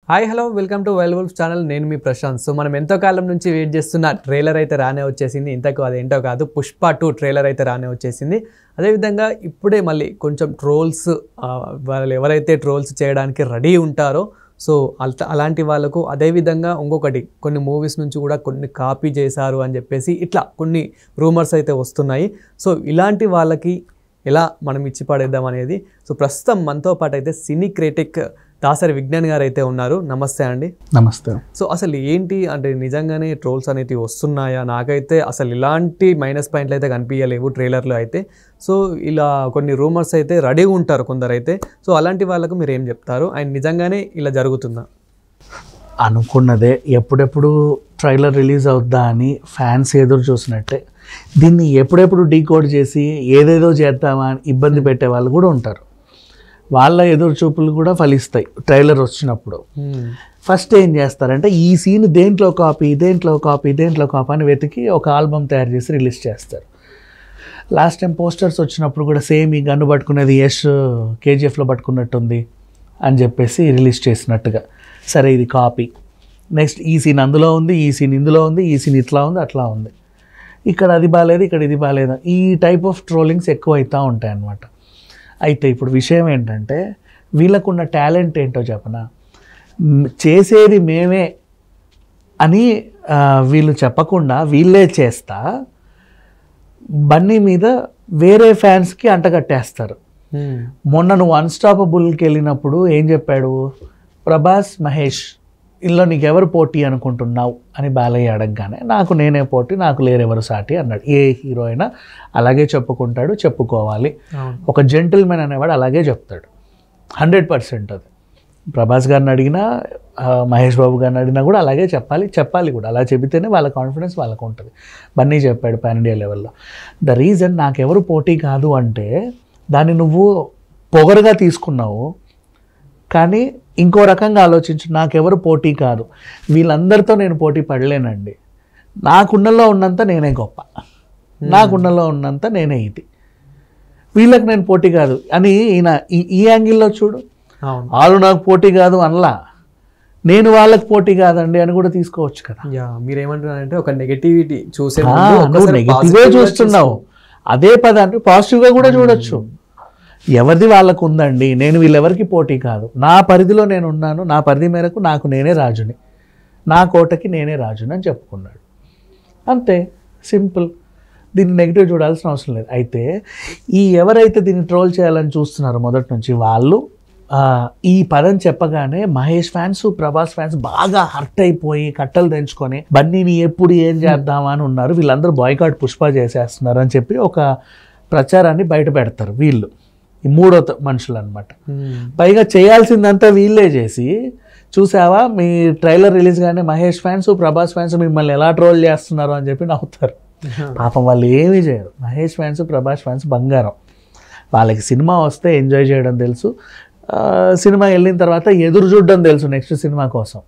Hi hello welcome to wild wolf channel. నేను మీ Prashanth. So మనం ఎంతో కాలం నుంచి వెయిట్ చేస్తున్న ట్రైలర్ అయితే రానే వచ్చేసింది. ఇంతకు అదేంటో కాదు, పుష్ప 2 ట్రైలర్ అయితే రానే వచ్చేసింది. అదేవిధంగా ఇప్పుడే మళ్ళీ కొంచెం ట్రోల్స్, వాళ్ళు ఎవరైతే ట్రోల్స్ చేయడానికి రెడీ ఉంటారో సో అలాంటి వాళ్ళకు అదేవిధంగా ఇంకొకటి కొన్ని మూవీస్ నుంచి కూడా కొన్ని కాపీ చేశారు అని చెప్పేసి ఇట్లా కొన్ని రూమర్స్ అయితే వస్తున్నాయి. సో ఇలాంటి వాళ్ళకి ఎలా మనం ఇచ్చి పడేద్దాం అనేది. సో ప్రస్తుతం మనతో పాటు అయితే సినీ క్రిటిక్ దాసరి విజ్ఞాన్ గారు అయితే ఉన్నారు. నమస్తే అండి. నమస్తే. సో అసలు ఏంటి అంటే నిజంగానే ట్రోల్స్ అనేవి వస్తున్నాయా? నాకైతే అసలు ఇలాంటి మైనస్ పాయింట్లు అయితే కనిపించలేవు ట్రైలర్లో అయితే. సో ఇలా కొన్ని రూమర్స్ అయితే రెడీగా ఉంటారు కొందరు అయితే. సో అలాంటి వాళ్ళకు మీరు ఏం చెప్తారు? అండ్ నిజంగానే ఇలా జరుగుతుందా? అనుకున్నదే ఎప్పుడెప్పుడు ట్రైలర్ రిలీజ్ అవుద్దా అని ఫ్యాన్స్ ఎదురు చూసినట్టే దీన్ని ఎప్పుడెప్పుడు డీకోడ్ చేసి ఏదేదో చేద్దామా అని ఇబ్బంది పెట్టే వాళ్ళు కూడా ఉంటారు. వాళ్ళ ఎదురు చూపులు కూడా ఫలిస్తాయి. ట్రైలర్ వచ్చినప్పుడు ఫస్ట్ ఏం చేస్తారంటే ఈ సీన్ దేంట్లో కాపీ అని వెతికి ఒక ఆల్బమ్ తయారు చేసి రిలీజ్ చేస్తారు. లాస్ట్ టైం పోస్టర్స్ వచ్చినప్పుడు కూడా సేమ్ ఈ గన్ను పట్టుకునేది యష్ కేజీఎఫ్లో పట్టుకున్నట్టుంది అని చెప్పేసి రిలీజ్ చేసినట్టుగా. సరే ఇది కాపీ. నెక్స్ట్ ఈ సీన్ అందులో ఉంది, ఈ సీన్ ఇందులో ఉంది, ఈ సీన్ ఇట్లా ఉంది, అట్లా ఉంది, ఇక్కడ అది బాగాలేదు, ఇక్కడ ఇది బాగాలేదు. ఈ టైప్ ఆఫ్ ట్రోలింగ్స్ ఎక్కువ అవుతూ ఉంటాయి అన్నమాట. అయితే ఇప్పుడు విషయం ఏంటంటే వీళ్ళకున్న టాలెంట్ ఏంటో చెప్పనా, చేసేది మేమే అని వీళ్ళు చెప్పకుండా వీళ్ళే చేస్తా బన్నీ మీద వేరే ఫ్యాన్స్కి అంటగట్టేస్తారు. మొన్న నువ్వు అన్స్టాపబుల్కి వెళ్ళినప్పుడు ఏం చెప్పాడు, ప్రభాస్ మహేష్ ఇందులో నీకెవరు పోటీ అనుకుంటున్నావు అని బాలయ్య అడగగానే నాకు నేనే పోటీ, నాకు లేరెవరు సాటి అన్నాడు. ఏ హీరో అయినా అలాగే చెప్పుకుంటాడు, చెప్పుకోవాలి. ఒక జెంటిల్మెన్ అనేవాడు అలాగే చెప్తాడు. 100% అది ప్రభాస్ గారిని అడిగినా మహేష్ బాబు గారిని అడిగినా కూడా అలాగే చెప్పాలి కూడా. అలా చెబితేనే వాళ్ళ కాన్ఫిడెన్స్ వాళ్ళకు ఉంటుంది. బన్నీ చెప్పాడు పాన్ ఇండియా లెవెల్లో. ద రీజన్ నాకెవరు పోటీ కాదు అంటే దాన్ని నువ్వు పొగరుగా తీసుకున్నావు. కానీ ఇంకో రకంగా ఆలోచించు, నాకెవరు పోటీ కాదు, వీళ్ళందరితో నేను పోటీ పడలేనండి, నాకున్నలో ఉన్నంత నేనే గొప్ప, నాకున్నలో ఉన్నంత నేనే ఇది, వీళ్ళకి నేను పోటీ కాదు అని ఈయన ఈ యాంగిల్లో చూడు. వాళ్ళు నాకు పోటీ కాదు అనలా, నేను వాళ్ళకి పోటీ కాదండి అని కూడా తీసుకోవచ్చు కదా. మీరేమంటున్నారంటే ఒక నెగటివిటీ చూసే నువ్వు నెగిటివ్గా చూస్తున్నావు, అదే పదాన్ని పాజిటివ్గా కూడా చూడొచ్చు. ఎవరిది వాళ్ళకు ఉందండి, నేను వీళ్ళెవరికి పోటీ కాదు, నా పరిధిలో నేను ఉన్నాను, నా పరిధి మేరకు నాకు నేనే రాజుని, నా కోటకి నేనే రాజుని అని చెప్పుకున్నాడు. అంతే సింపుల్. దీన్ని నెగిటివ్ చూడాల్సిన అవసరం లేదు. అయితే ఎవరైతే దీన్ని ట్రోల్ చేయాలని చూస్తున్నారో మొదటి నుంచి వాళ్ళు ఈ పదం చెప్పగానే మహేష్ ఫ్యాన్స్, ప్రభాస్ ఫ్యాన్స్ బాగా హర్ట్ అయిపోయి కట్టలు తెంచుకొని బన్నీని ఎప్పుడు ఏం చేద్దామా అని ఉన్నారు. వీళ్ళందరూ బాయ్కాట్ పుష్ప చేసేస్తున్నారు అని చెప్పి ఒక ప్రచారాన్ని బయట పెడతారు వీళ్ళు, ఈ మూడో మనుషులు అనమాట. పైగా చేయాల్సిందంతా వీళ్ళే చేసి, చూసావా మీ ట్రైలర్ రిలీజ్ కానీ మహేష్ ఫ్యాన్స్, ప్రభాస్ ఫ్యాన్స్ మిమ్మల్ని ఎలా ట్రోల్ చేస్తున్నారు అని చెప్పి నవ్వుతారు. పాపం వాళ్ళు ఏమీ చేయరు. మహేష్ ఫ్యాన్స్, ప్రభాస్ ఫ్యాన్స్ బంగారం. వాళ్ళకి సినిమా వస్తే ఎంజాయ్ చేయడం తెలుసు, సినిమా వెళ్ళిన తర్వాత ఎదురు చూడడం తెలుసు నెక్స్ట్ సినిమా కోసం,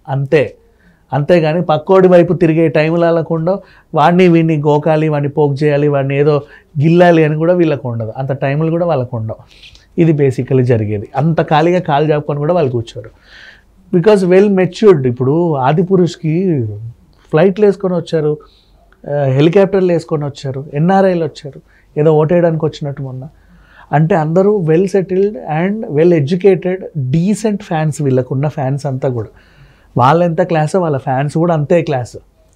అంతేగాని పక్కోడి వైపు తిరిగే టైంలు వాళ్ళకుండా వాడిని వీడిని గోకాలి, వాడిని పోక్ చేయాలి, వాడిని ఏదో గిల్లాలి అని కూడా వీళ్ళకు ఉండదు. అంత టైంలు కూడా వాళ్ళకు ఉండవు. ఇది బేసికలీ జరిగేది. అంత ఖాళీగా కాలు చాపుకొని కూడా వాళ్ళు కూర్చోరు. Because well matured. ఇప్పుడు ఆదిపురుష్కి ఫ్లైట్లు వేసుకొని వచ్చారు, హెలికాప్టర్లు వేసుకొని వచ్చారు, ఎన్ఆర్ఐలు వచ్చారు, ఏదో ఓటేయడానికి వచ్చినట్టు మొన్న. అంటే అందరూ well settled and well educated decent fans. వీళ్ళకున్న ఫ్యాన్స్ అంతా కూడా వాళ్ళెంత క్లాస్ వాళ్ళ ఫ్యాన్స్ కూడా అంతే క్లాసు.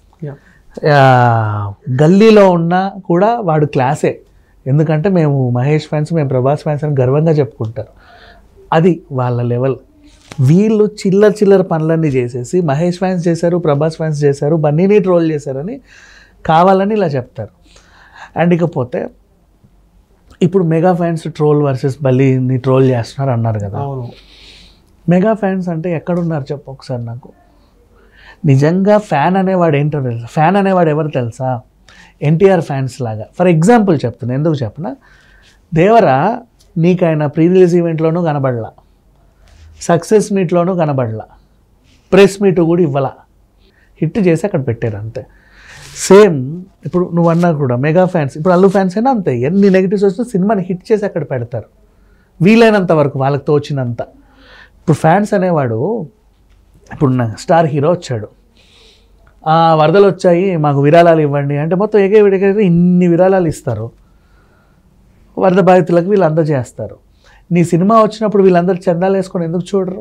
గల్లీలో ఉన్నా కూడా వాడు క్లాసే. ఎందుకంటే మేము మహేష్ ఫ్యాన్స్, మేము ప్రభాస్ ఫ్యాన్స్ అని గర్వంగా చెప్పుకుంటారు. అది వాళ్ళ లెవెల్. వీళ్ళు చిల్లర పనులన్నీ చేసేసి మహేష్ ఫ్యాన్స్ చేశారు, ప్రభాస్ ఫ్యాన్స్ చేశారు, బన్నీని ట్రోల్ చేశారని కావాలని ఇలా చెప్తారు. అండ్ ఇకపోతే ఇప్పుడు మెగా ఫ్యాన్స్ ట్రోల్ వర్సెస్ బన్నీని ట్రోల్ చేస్తున్నారు అన్నారు కదా. మెగా ఫ్యాన్స్ అంటే ఎక్కడున్నారు చెప్పు ఒకసారి నాకు. నిజంగా ఫ్యాన్ అనేవాడు ఏంటో తెలుసా? ఫ్యాన్ అనేవాడు ఎవరు తెలుసా? ఎన్టీఆర్ ఫ్యాన్స్ లాగా. ఫర్ ఎగ్జాంపుల్ చెప్తున్నా, ఎందుకు చెప్పనా, దేవరా నీకైనా ప్రీ రిలీజ్ ఈవెంట్లోనూ కనబడలా, సక్సెస్ మీట్లోనూ కనబడలా, ప్రెస్ మీట్ కూడా ఇవ్వాల, హిట్ చేసి అక్కడ పెట్టారు అంతే. సేమ్ ఇప్పుడు నువ్వు అన్నా కూడా మెగా ఫ్యాన్స్, ఇప్పుడు అల్లు ఫ్యాన్స్ అయినా అంతే. ఎన్ని నెగిటివ్స్ వచ్చినా సినిమాని హిట్ చేసి అక్కడ పెడతారు వీలైనంత వరకు, వాళ్ళకి తోచినంత. ఇప్పుడు ఫ్యాన్స్ అనేవాడు ఇప్పుడు స్టార్ హీరో వచ్చాడు, వరదలు వచ్చాయి మాకు విరాళాలు ఇవ్వండి అంటే మొత్తం ఎగవిడిగా ఇన్ని విరాళాలు ఇస్తారు, వరద బాధితులకు వీళ్ళు అందజేస్తారు. నీ సినిమా వచ్చినప్పుడు వీళ్ళందరూ చందాలు వేసుకొని ఎందుకు చూడరు?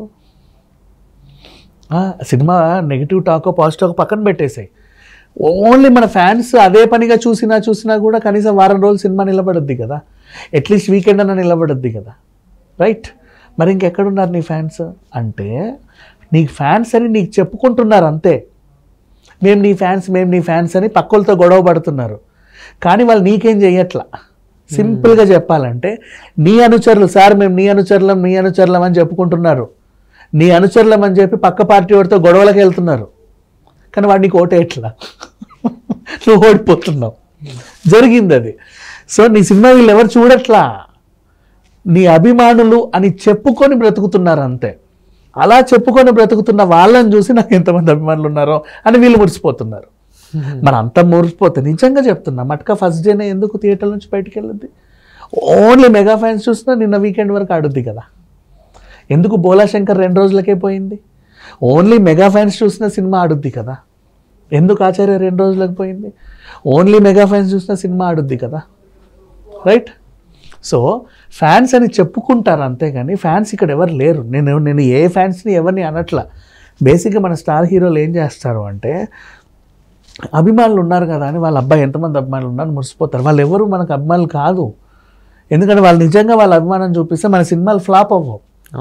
సినిమా నెగిటివ్ టాకో పాజిటివ్ పక్కన పెట్టేసాయి, ఓన్లీ మన ఫ్యాన్స్ అదే పనిగా చూసినా కూడా కనీసం వారం రోజులు సినిమా నిలబడద్ది కదా, అట్లీస్ట్ వీకెండ్ అన్న నిలబడద్ది కదా, రైట్? మరి ఇంకెక్కడున్నారు నీ ఫ్యాన్స్? అంటే నీకు ఫ్యాన్స్ అని నీకు చెప్పుకుంటున్నారు అంతే, మేము నీ ఫ్యాన్స్ అని పక్కలతో గొడవ పడుతున్నారు, కానీ వాళ్ళు నీకేం చెయ్యట్లా. సింపుల్గా చెప్పాలంటే నీ అనుచరులు, సార్ మేము నీ అనుచరులం అని చెప్పుకుంటున్నారు, నీ అనుచరులం అని చెప్పి పక్క పార్టీ వాడితో గొడవలకు వెళ్తున్నారు, కానీ వాడు నీకు ఓటేయట్లా, నువ్వు ఓడిపోతున్నావు. జరిగింది అది. సో నీ సినిమా వీళ్ళు ఎవరు చూడట్లా, నీ అభిమానులు అని చెప్పుకొని బ్రతుకుతున్నారు అంతే. అలా చెప్పుకొని బ్రతుకుతున్న వాళ్ళని చూసి నాకు ఎంతమంది అభిమానులు ఉన్నారో అని వీళ్ళు మురిసిపోతున్నారు. మన అంతా మురిసిపోతే నిజంగా చెప్తున్నా, మట్కా ఫస్ట్ డేనే ఎందుకు థియేటర్ నుంచి బయటికి వెళ్ళొద్ది? ఓన్లీ మెగా ఫ్యాన్స్ చూసినా నిన్న వీకెండ్ వరకు ఆడుద్ది కదా. ఎందుకు బోలా శంకర్ 2 రోజులకే పోయింది? ఓన్లీ మెగా ఫ్యాన్స్ చూసిన సినిమా ఆడుద్ది కదా. ఎందుకు ఆచార్య 2 రోజులకు పోయింది? ఓన్లీ మెగా ఫ్యాన్స్ చూసిన సినిమా ఆడుద్ది కదా, రైట్? సో ఫ్యాన్స్ అని చెప్పుకుంటారు అంతేగాని ఫ్యాన్స్ ఇక్కడ ఎవరు లేరు. నేను ఏ ఫ్యాన్స్ని ఎవరిని అనట్లా. బేసిక్గా మన స్టార్ హీరోలు ఏం చేస్తారు అంటే, అభిమానులు ఉన్నారు కదా అని వాళ్ళ అబ్బాయి ఎంతమంది అభిమానులు ఉన్నారు మురిసిపోతారు. వాళ్ళు ఎవరు మనకు అభిమానులు కాదు, ఎందుకంటే వాళ్ళు నిజంగా వాళ్ళ అభిమానం చూపిస్తే మన సినిమాలు ఫ్లాప్ అవ్వవు,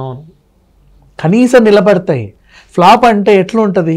కనీసం నిలబడతాయి. ఫ్లాప్ అంటే ఎట్లుంటుంది?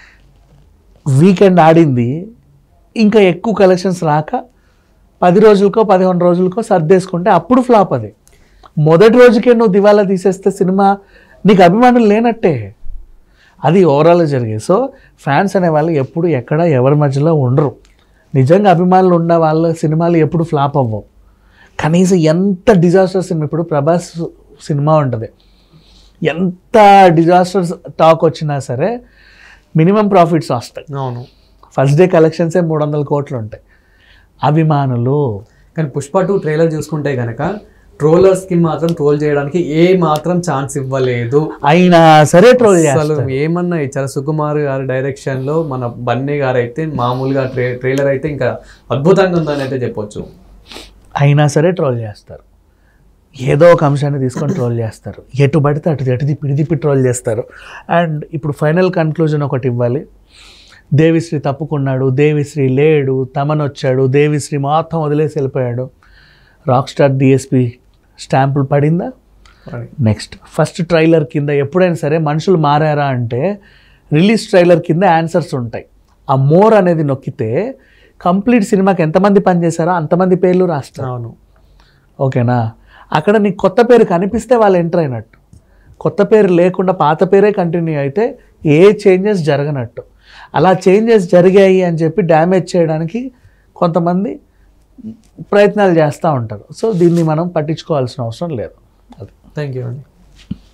వీకెండ్ ఆడింది, ఇంకా ఎక్కువ కలెక్షన్స్ రాక 10 రోజులకో 11 రోజులకో సర్దేసుకుంటే అప్పుడు ఫ్లాప్. అది మొదటి రోజుకే నువ్వు దివాలా తీసేస్తే సినిమా నీకు అభిమానులు లేనట్టే. అది ఓవరాల్గా జరిగేది. సో ఫ్యాన్స్ అనేవాళ్ళు ఎప్పుడు ఎక్కడ ఎవరి మధ్యలో ఉండరు. నిజంగా అభిమానులు ఉన్న వాళ్ళ సినిమాలు ఎప్పుడు ఫ్లాప్ అవ్వవు. కనీసం ఎంత డిజాస్టర్ సినిమా, ఇప్పుడు ప్రభాస్ సినిమా ఉంటుంది, ఎంత డిజాస్టర్ టాక్ వచ్చినా సరే మినిమం ప్రాఫిట్స్ వస్తాయి. అవును, ఫస్ట్ డే కలెక్షన్సే 300 కోట్లు ఉంటాయి. అభిమానులు. కానీ పుష్ప 2 ట్రైలర్ చూసుకుంటే కనుక ట్రోలర్స్కి మాత్రం ట్రోల్ చేయడానికి ఏ మాత్రం ఛాన్స్ ఇవ్వలేదు. అయినా సరే ట్రోల్ అసలు ఏమన్నా ఇచ్చారు. సుకుమార్ గారి డైరెక్షన్లో మన బన్నీ గారు అయితే మామూలుగా ట్రైలర్ అయితే ఇంకా అద్భుతంగా ఉందని అయితే చెప్పొచ్చు. అయినా సరే ట్రోల్ చేస్తారు, ఏదో ఒక అంశాన్ని తీసుకొని ట్రోల్ చేస్తారు, ఎటు పడితే అటు తిప్పి ట్రోల్ చేస్తారు. అండ్ ఇప్పుడు ఫైనల్ కన్క్లూజన్ ఒకటి ఇవ్వాలి. దేవిశ్రీ తప్పుకున్నాడు, దేవిశ్రీ లేడు, తమన్ వచ్చాడు, దేవిశ్రీ మొత్తం వదిలేసి వెళ్ళిపోయాడు. రాక్ స్టార్ డిఎస్పి స్టాంపులు పడిందా? నెక్స్ట్ ఫస్ట్ ట్రైలర్ కింద ఎప్పుడైనా సరే మనుషులు మారారా అంటే రిలీజ్ ట్రైలర్ కింద ఆన్సర్స్ ఉంటాయి. ఆ మోర్ అనేది నొక్కితే కంప్లీట్ సినిమాకి ఎంతమంది పనిచేశారో అంతమంది పేర్లు రాస్తారు. అవును, ఓకేనా? అక్కడ నీకు కొత్త పేరు కనిపిస్తే వాళ్ళు ఎంటర్ అయినట్టు, కొత్త పేరు లేకుండా పాత పేరే కంటిన్యూ అయితే ఏ చేంజెస్ జరగనట్టు. అలా చేంజెస్ జరిగాయి అని చెప్పి డ్యామేజ్ చేయడానికి కొంతమంది ప్రయత్నాలు చేస్తూ ఉంటారు. సో దీన్ని మనం పట్టించుకోవాల్సిన అవసరం లేదు. అది. థ్యాంక్ యూ అండి.